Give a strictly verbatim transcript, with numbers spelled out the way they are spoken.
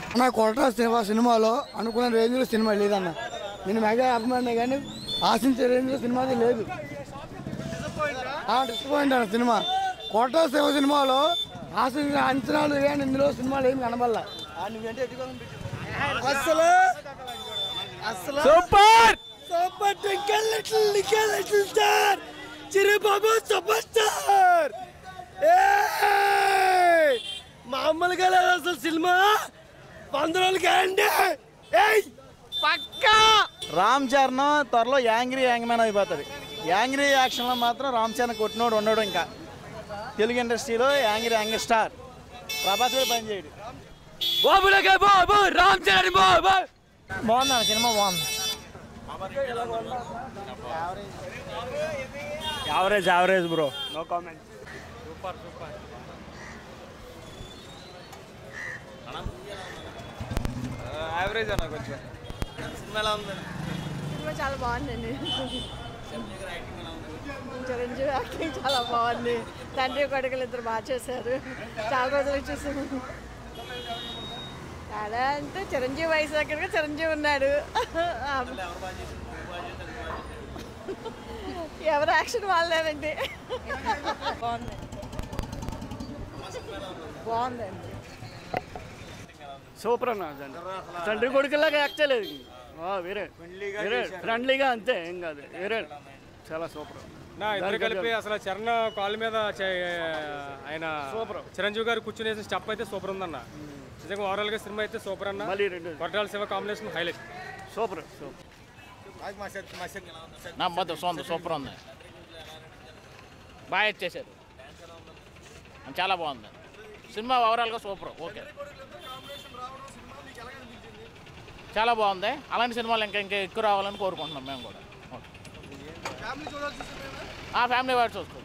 నా కొరట సినిమా సినిమాలో అనుకున్న రేంజ్లో సినిమా లేదన్న. నేను మెగా అభిమాని కానీ ఆశించే రేంజ్లో సినిమా లేదు. డిసప్పాయింట్ అన్న సినిమా. కొరట శివ సినిమాలో ఆశించిన అంచనాలు కానీ ఇందులో సినిమాలు ఏమి కనబడలా. అసలు అసలు super super twinkle little little little star Chirubabu super star. మామూలుగా లేదు అసలు సినిమా. వంద రోజులు గ్యారంటీ పక్కా. రామ్ చరణ్ త్వరలో యాంగ్రీ యాంగ్ మ్యాన్ అయిపోతుంది. యాంగ్రీ యాక్షన్లో మాత్రం రామ్ చరణ్ కొట్టినోడు ఉండడు. ఇంకా తెలుగు ఇండస్ట్రీలో యాంగ్రీ యాంగ్ స్టార్. ప్రభాస్ కూడా పని చేయడు. బాబులకే బాబు రామ్ చరణ్ బాబు. బాగుంది సినిమా, బాగుంది. Average average bro, no comment. Super super. Average అన్న కొంచెం. సినిమా ఎలా ఉంది? సినిమా చాలా బాగుందండి. చిరంజీవి యాక్టింగ్ చాలా బాగుంది. తండ్రి కొడుకులు ఇద్దరు బాగా చేశారు. చాలా రోజులు చూసాము. చాలా అంటే చిరంజీవి వయసు దగ్గరగా చిరంజీవి ఉన్నాడు. ఎవరు యాక్షన్ వాళ్ళేనండి. బాగుంది బాగుందండి. సూపర్ అన్న. తండ్రి కొడుకులాగా యాక్ట్ చేయలేదు. వేరే వేరే ఫ్రెండ్లీగా అంతే, ఏం కాదు. వేరే చాలా సూపర్. నా ఇద్దరు కలిపి అసలు చరణ్ కాళ్ళ మీద ఆయన సూపర్. చిరంజీవి గారు కూర్చునేసిన స్టెప్ అయితే సూపర్ ఉందన్న. నిజంగా ఓవరాల్ గా సినిమా అయితే సూపర్ అన్న. Koratala Siva combination highlight. Super super. నా మొత్తం సొంత సూపర్ ఉంది. బాగా ఇచ్చేసారు, చాలా బాగుంది సినిమా. ఓవరాల్గా సూపర్. ఓకే, చాలా బాగుంది. అలాంటి సినిమాలు ఇంకా ఇంకా ఎక్కువ రావాలని కోరుకుంటున్నాం మేము కూడా. ఫ్యామిలీ వాడు చూసుకో.